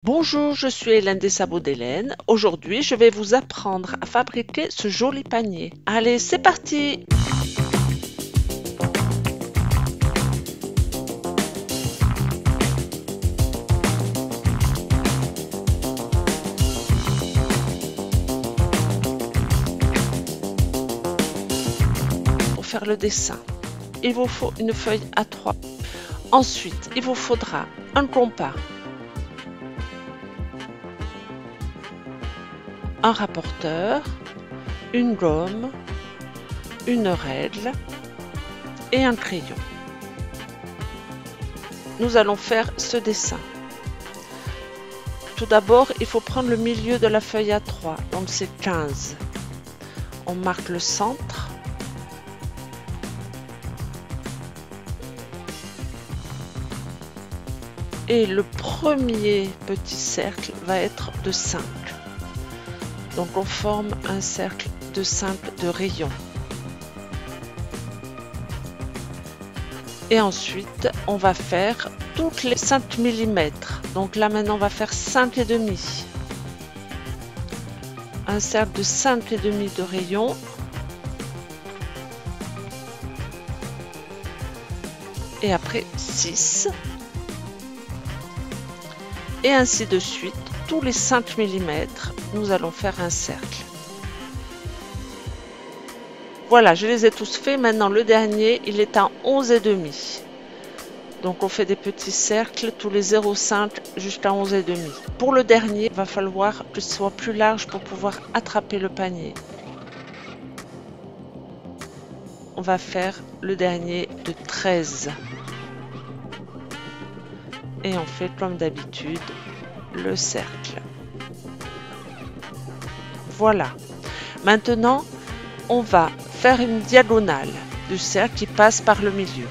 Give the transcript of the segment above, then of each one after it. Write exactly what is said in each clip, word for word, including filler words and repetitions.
Bonjour, je suis Hélène des Sabots d'Hélène. Aujourd'hui, je vais vous apprendre à fabriquer ce joli panier. Allez, c'est parti! Pour faire le dessin, il vous faut une feuille A trois. Ensuite, il vous faudra un compas, un rapporteur, une gomme, une règle et un crayon. Nous allons faire ce dessin. Tout d'abord, il faut prendre le milieu de la feuille A trois, donc c'est quinze. On marque le centre. Et le premier petit cercle va être de cinq. Donc on forme un cercle de cinq de rayons. Et ensuite, on va faire toutes les cinq millimètres. Donc là maintenant, on va faire cinq et demi. Un cercle de cinq et demi de rayons. Et après six. Et ainsi de suite, tous les cinq millimètres, nous allons faire un cercle. Voilà, je les ai tous faits. Maintenant, le dernier, il est à onze et demi. Donc, on fait des petits cercles tous les zéro virgule cinq jusqu'à onze et demi. Pour le dernier, il va falloir que ce soit plus large pour pouvoir attraper le panier. On va faire le dernier de treize. Et on fait comme d'habitude le cercle. Voilà. Maintenant, on va faire une diagonale du cercle qui passe par le milieu.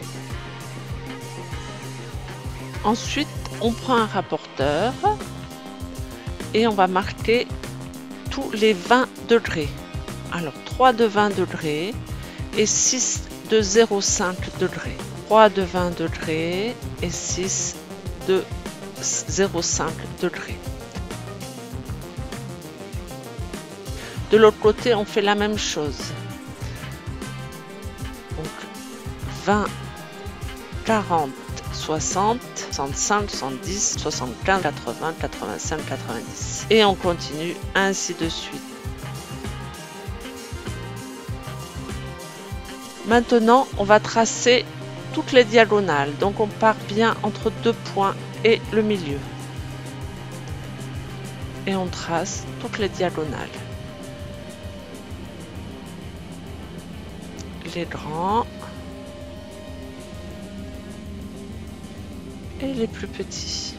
Ensuite, on prend un rapporteur et on va marquer tous les vingt degrés. Alors, trois de vingt degrés et six de zéro virgule cinq degrés. trois de vingt degrés et six de zéro virgule cinq degrés. De l'autre côté, on fait la même chose. Donc vingt, quarante, soixante, soixante-cinq, soixante-dix, soixante-quinze, quatre-vingts, quatre-vingt-cinq, quatre-vingt-dix. Et on continue ainsi de suite. Maintenant, on va tracer toutes les diagonales. Donc on part bien entre deux points et le milieu. Et on trace toutes les diagonales. Les grands et les plus petits.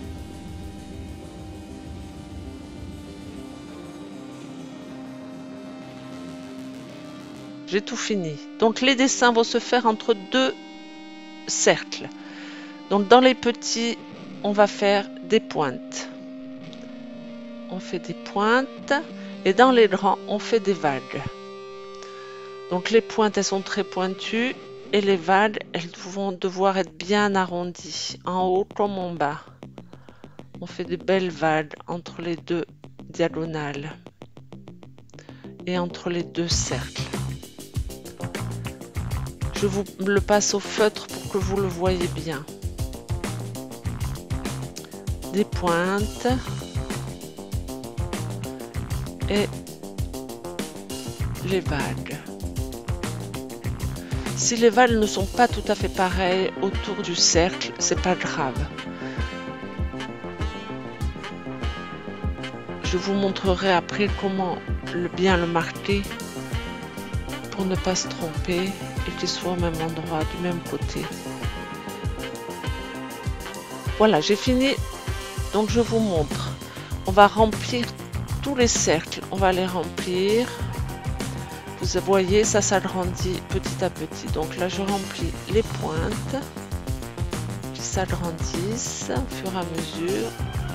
J'ai tout fini. Donc les dessins vont se faire entre deux cercles. Donc dans les petits, on va faire des pointes. On fait des pointes et dans les grands, on fait des vagues. Donc les pointes, elles sont très pointues et les vagues, elles vont devoir être bien arrondies, en haut comme en bas. On fait de belles vagues entre les deux diagonales et entre les deux cercles. Je vous le passe au feutre pour que vous le voyez bien. Des pointes et les vagues. Si les vagues ne sont pas tout à fait pareilles autour du cercle, c'est pas grave. Je vous montrerai après comment le, bien le marquer pour ne pas se tromper et qu'il soit au même endroit, du même côté. Voilà, j'ai fini. Donc je vous montre. On va remplir tous les cercles. On va les remplir. Vous voyez, ça s'agrandit petit à petit. Donc là, je remplis les pointes qui s'agrandissent au fur et à mesure.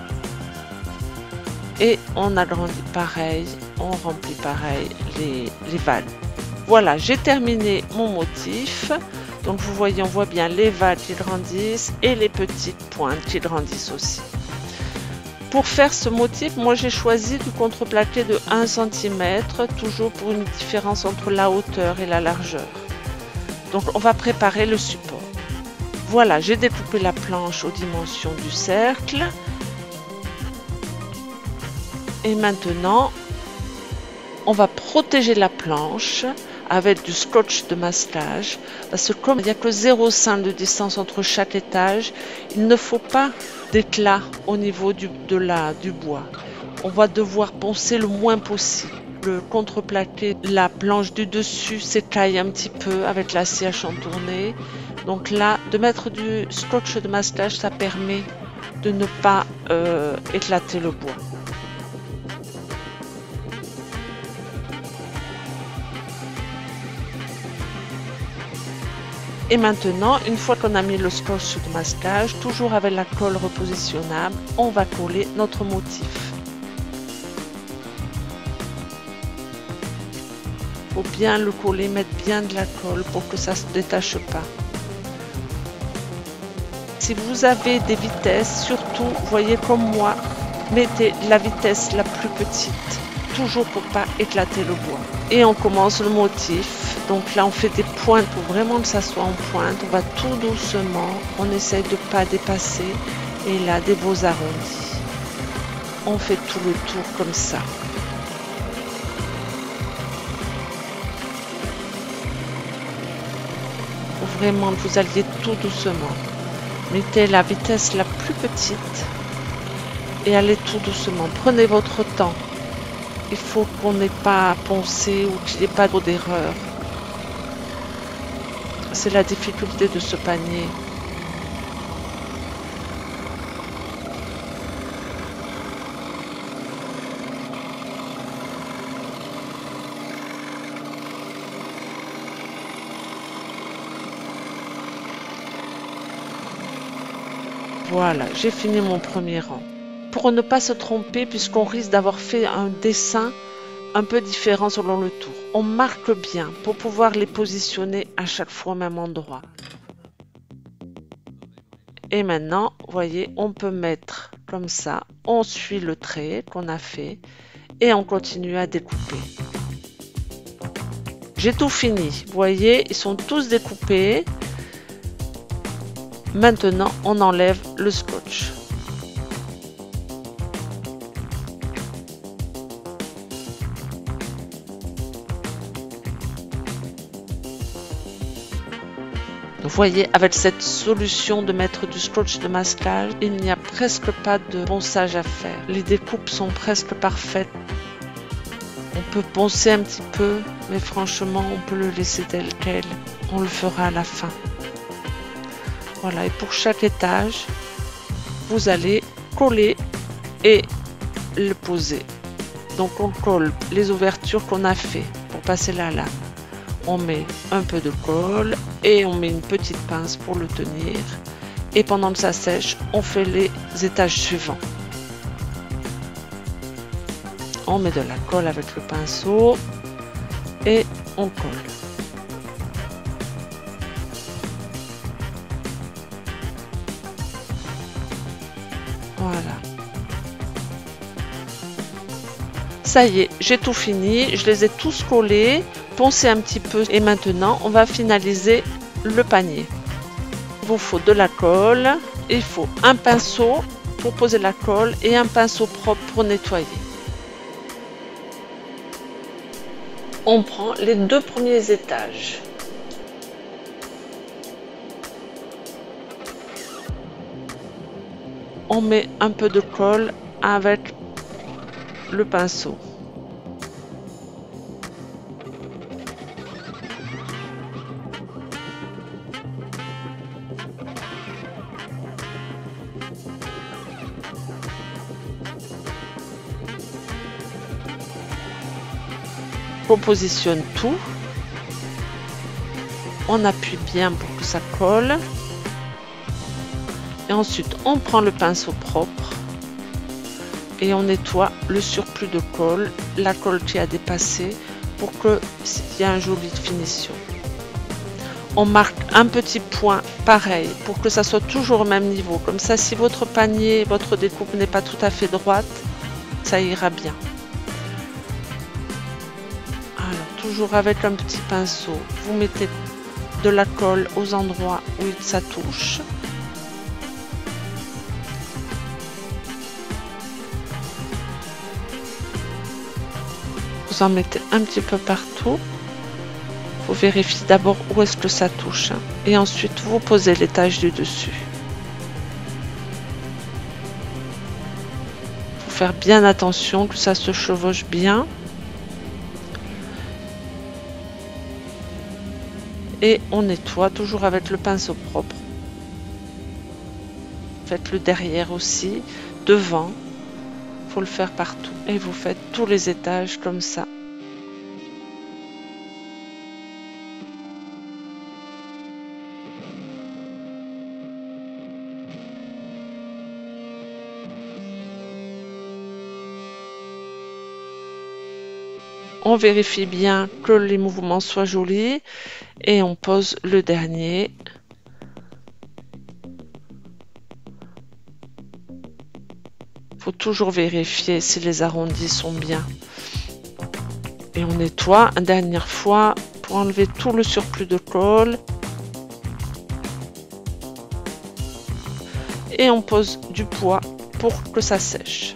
Et on agrandit pareil, on remplit pareil les, les vagues. Voilà, j'ai terminé mon motif. Donc vous voyez, on voit bien les vagues qui grandissent et les petites pointes qui grandissent aussi. Pour faire ce motif, moi j'ai choisi du contreplaqué de un centimètre, toujours pour une différence entre la hauteur et la largeur. Donc on va préparer le support. Voilà, j'ai découpé la planche aux dimensions du cercle. Et maintenant, on va protéger la planche avec du scotch de masquage, parce que comme il n'y a que zéro virgule cinq de distance entre chaque étage, il ne faut pas d'éclat au niveau du, de la, du bois. On va devoir poncer le moins possible. Le contreplaqué, la planche du dessus s'écaille un petit peu avec la sciage entournée. Donc là, de mettre du scotch de masquage, ça permet de ne pas euh, éclater le bois. Et maintenant, une fois qu'on a mis le scotch de masquage, toujours avec la colle repositionnable, on va coller notre motif. Il faut bien le coller, mettre bien de la colle pour que ça ne se détache pas. Si vous avez des vitesses, surtout, voyez comme moi, mettez la vitesse la plus petite, toujours pour pas éclater le bois. Et on commence le motif. Donc là, on fait des pointes pour vraiment que ça soit en pointe. On va tout doucement. On essaye de ne pas dépasser. Et là, des beaux arrondis. On fait tout le tour comme ça. Faut vraiment que vous alliez tout doucement. Mettez la vitesse la plus petite. Et allez tout doucement. Prenez votre temps. Il faut qu'on n'ait pas à poncer ou qu'il n'y ait pas trop d'erreurs. C'est la difficulté de ce panier. Voilà, j'ai fini mon premier rang. Pour ne pas se tromper, puisqu'on risque d'avoir fait un dessin un peu différent selon le tour, on marque bien pour pouvoir les positionner à chaque fois au même endroit. Et maintenant, vous voyez, on peut mettre comme ça, on suit le trait qu'on a fait et on continue à découper. J'ai tout fini, vous voyez, ils sont tous découpés. Maintenant, on enlève le scotch. Vous voyez, avec cette solution de mettre du scotch de masquage, il n'y a presque pas de ponçage à faire. Les découpes sont presque parfaites. On peut poncer un petit peu, mais franchement, on peut le laisser tel quel. On le fera à la fin. Voilà, et pour chaque étage, vous allez coller et le poser. Donc on colle les ouvertures qu'on a fait pour passer la lame. On met un peu de colle et on met une petite pince pour le tenir. Et pendant que ça sèche, on fait les étages suivants. On met de la colle avec le pinceau et on colle. Voilà. Ça y est, j'ai tout fini. Je les ai tous collés. Poncer un petit peu et maintenant on va finaliser le panier. Il vous faut de la colle, il faut un pinceau pour poser la colle et un pinceau propre pour nettoyer. On prend les deux premiers étages. On met un peu de colle avec le pinceau. On positionne tout, on appuie bien pour que ça colle et ensuite on prend le pinceau propre et on nettoie le surplus de colle, la colle qui a dépassé pour qu'il y ait une jolie finition. on marque un petit point pareil pour que ça soit toujours au même niveau. Comme ça, si votre panier, votre découpe n'est pas tout à fait droite, ça ira bien. Alors, toujours avec un petit pinceau, vous mettez de la colle aux endroits où ça touche. Vous en mettez un petit peu partout. Vous vérifiez d'abord où est-ce que ça touche. Hein, et ensuite, vous posez les taches du dessus. Il faut faire bien attention que ça se chevauche bien. Et on nettoie toujours avec le pinceau propre. Faites le derrière aussi, devant. Il faut le faire partout. Et vous faites tous les étages comme ça. On vérifie bien que les mouvements soient jolis et on pose le dernier. Il faut toujours vérifier si les arrondis sont bien. Et on nettoie une dernière fois pour enlever tout le surplus de colle. Et on pose du poids pour que ça sèche.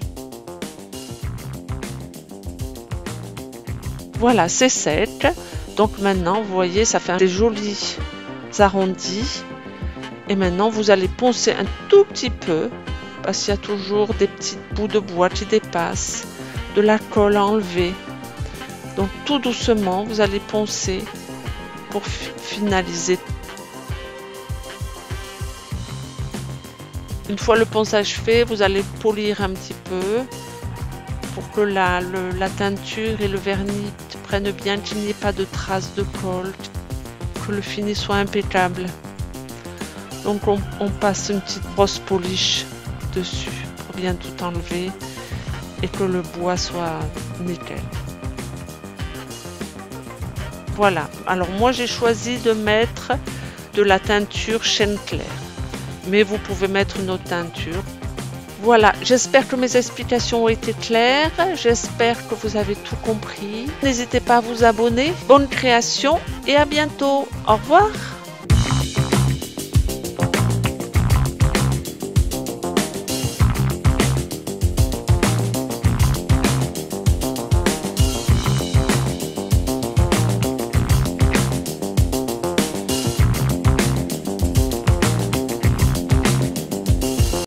Voilà, c'est sec. Donc maintenant, vous voyez, ça fait des jolis arrondis. Et maintenant, vous allez poncer un tout petit peu, parce qu'il y a toujours des petits bouts de bois qui dépassent, de la colle à enlever. Donc tout doucement, vous allez poncer pour finaliser. Une fois le ponçage fait, vous allez polir un petit peu pour que la, le, la teinture et le vernis prennent bien, qu'il n'y ait pas de traces de colle, que le fini soit impeccable. Donc on, on passe une petite brosse polish dessus pour bien tout enlever et que le bois soit nickel. Voilà, alors moi j'ai choisi de mettre de la teinture chêne clair, mais vous pouvez mettre une autre teinture. Voilà, j'espère que mes explications ont été claires, j'espère que vous avez tout compris. N'hésitez pas à vous abonner, bonne création et à bientôt, au revoir.